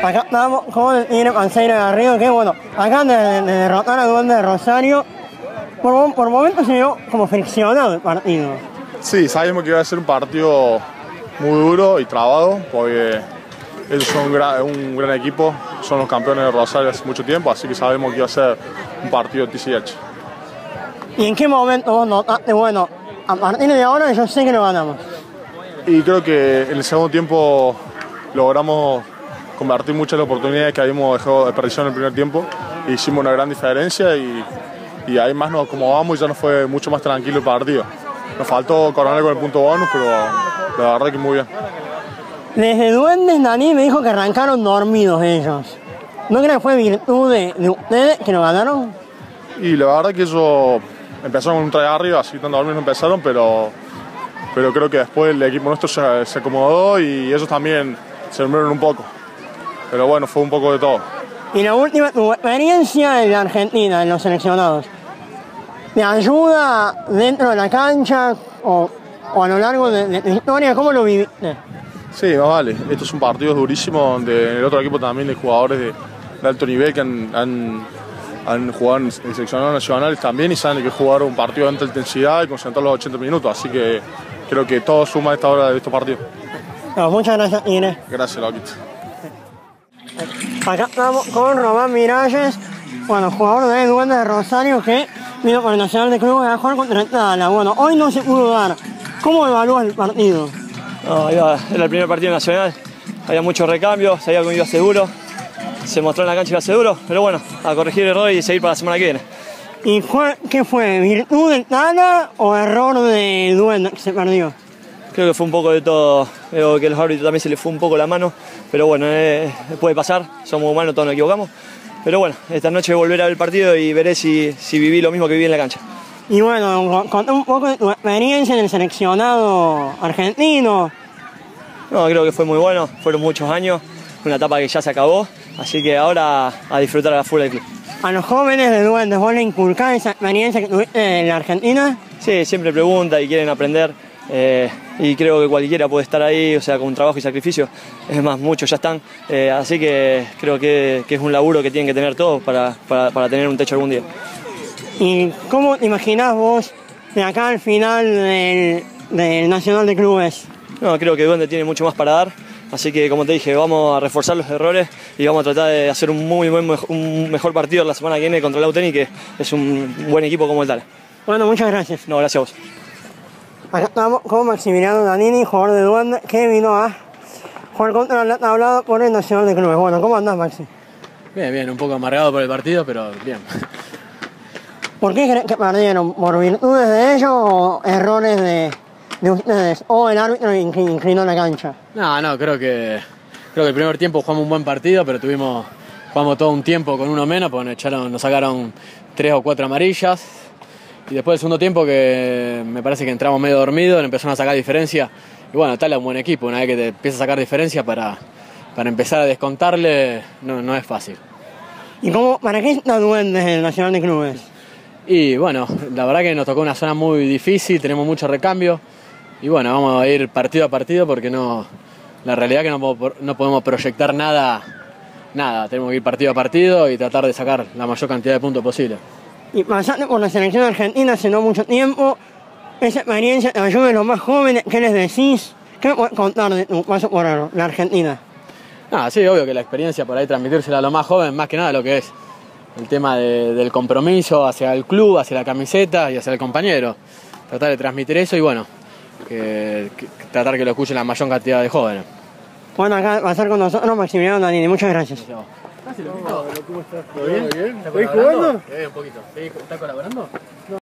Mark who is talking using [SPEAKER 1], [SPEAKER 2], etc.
[SPEAKER 1] Acá estamos con el Tigre Panseiro de Garrido, que bueno, acaban de derrotar a Duendes de Rosario. Por momentos se vio como friccionado el partido.
[SPEAKER 2] Sí, sabíamos que iba a ser un partido muy duro y trabado, porque ellos son un gran equipo, son los campeones de Rosario hace mucho tiempo, así que sabemos que iba a ser un partido TCH.
[SPEAKER 1] ¿Y en qué momento vos notaste, bueno, a partir de ahora yo sé que lo ganamos?
[SPEAKER 2] Y creo que en el segundo tiempo logramos convertir muchas de las oportunidades que habíamos dejado de perdición en el primer tiempo. Hicimos una gran diferencia y ahí más nos acomodamos y ya nos fue mucho más tranquilo el partido. Nos faltó coronar con el punto bonus, pero la verdad que muy bien.
[SPEAKER 1] Desde Duendes, Dani me dijo que arrancaron dormidos ellos. ¿No crees que fue virtud de ustedes que lo ganaron?
[SPEAKER 2] Y la verdad que ellos empezaron con un try arriba, así tan dormidos empezaron, pero creo que después el equipo nuestro se acomodó y ellos también se durmieron un poco. Pero bueno, fue un poco de todo.
[SPEAKER 1] Y la última, tu experiencia en la Argentina, en los seleccionados, ¿te ayuda dentro de la cancha o a lo largo de tu historia? ¿Cómo lo viviste?
[SPEAKER 2] Sí, más vale. Estos son partidos durísimos donde en el otro equipo también hay jugadores de alto nivel que han jugado en seleccionados nacionales también y saben que jugar un partido de alta intensidad y concentrar los 80 minutos. Así que creo que todo suma a esta hora de estos partidos.
[SPEAKER 1] No, muchas gracias, Inés.
[SPEAKER 2] Gracias, Loquito.
[SPEAKER 1] Acá estamos con Román Miralles, bueno, jugador de Duendes de Rosario que vino con el Nacional de Clubes a jugar contra el Tala. Bueno, hoy no se pudo dar. ¿Cómo evalúas el partido?
[SPEAKER 3] No, era el primer partido nacional, había muchos recambios, sabía que iba seguro, se mostró en la cancha que iba seguro, pero bueno, a corregir el error y seguir para la semana que viene.
[SPEAKER 1] ¿Y qué fue? ¿Virtud del Tala o error de Duendes que se perdió?
[SPEAKER 3] Creo que fue un poco de todo, creo que a los árbitros también se les fue un poco la mano, pero bueno, puede pasar, somos humanos, todos nos equivocamos. Pero bueno, esta noche volveré a ver el partido y veré si viví lo mismo que viví en la cancha.
[SPEAKER 1] Y bueno, contá un poco de tu experiencia en el seleccionado argentino.
[SPEAKER 3] No, creo que fue muy bueno, fueron muchos años, una etapa que ya se acabó, así que ahora a disfrutar a la full del club.
[SPEAKER 1] A los jóvenes de Duendes, ¿vos le inculcás esa experiencia que tuviste en la Argentina?
[SPEAKER 3] Sí, siempre preguntan y quieren aprender. Y creo que cualquiera puede estar ahí, o sea, con trabajo y sacrificio. Es más, muchos ya están, así que creo que es un laburo que tienen que tener todos para tener un techo algún día.
[SPEAKER 1] ¿Y cómo te imaginás vos de acá al final del Nacional de Clubes?
[SPEAKER 3] No, creo que Duende tiene mucho más para dar, así que como te dije, vamos a reforzar los errores y vamos a tratar de hacer un mejor partido la semana que viene contra el Lauteni, que es un buen equipo como el Tala.
[SPEAKER 1] Bueno, muchas gracias.
[SPEAKER 3] No, gracias a vos.
[SPEAKER 1] Acá estamos con Maximiliano Danini, jugador de Duendes, que vino a jugar contra la tablada por el Nacional de Clubes. Bueno, ¿cómo andás, Maxi?
[SPEAKER 4] Bien, un poco amargado por el partido, pero bien.
[SPEAKER 1] ¿Por qué crees que perdieron? ¿Por virtudes de ellos o errores de ustedes? ¿O el árbitro inclinó la cancha?
[SPEAKER 4] No, creo que el primer tiempo jugamos un buen partido, pero jugamos todo un tiempo con uno menos, porque nos sacaron 3 o 4 amarillas. Y después del segundo tiempo, que me parece que entramos medio dormidos, empezaron a sacar diferencia. Y bueno, Tala es un buen equipo, una vez que te empieza a sacar diferencia para empezar a descontarle, no es fácil.
[SPEAKER 1] ¿Y para qué está Duendes en el Nacional de Clubes?
[SPEAKER 4] Y bueno, la verdad que nos tocó una zona muy difícil, tenemos mucho recambio. Y bueno, vamos a ir partido a partido porque la realidad es que no podemos proyectar nada. Tenemos que ir partido a partido y tratar de sacar la mayor cantidad de puntos posible.
[SPEAKER 1] Y pasaste por la selección argentina hace no mucho tiempo, esa experiencia te ayuda a los más jóvenes, ¿qué les decís? ¿Qué me puedes contar de tu paso por la Argentina?
[SPEAKER 4] Sí, obvio que la experiencia por ahí transmitírsela a los más jóvenes, más que nada lo que es el tema del compromiso hacia el club, hacia la camiseta y hacia el compañero. Tratar de transmitir eso y bueno, tratar que lo escuchen la mayor cantidad de jóvenes.
[SPEAKER 1] Bueno, acá va a estar con nosotros Maximiliano Danini, muchas gracias.
[SPEAKER 4] ¿Cómo estás? ¿Todo bien? ¿Estás jugando? Un poquito. ¿Estás colaborando? No.